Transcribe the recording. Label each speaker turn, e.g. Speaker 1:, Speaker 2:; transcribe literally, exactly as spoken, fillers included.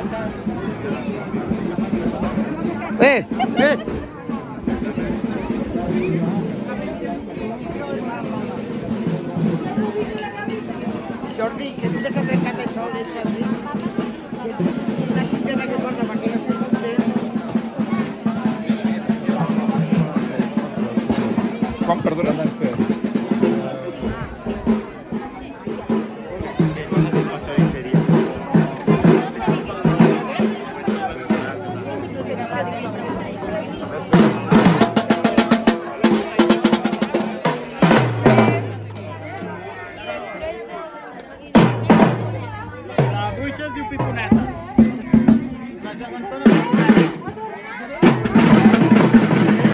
Speaker 1: Eh, eh.
Speaker 2: Jordi, que tu que s'ha trencat això, de Jordi?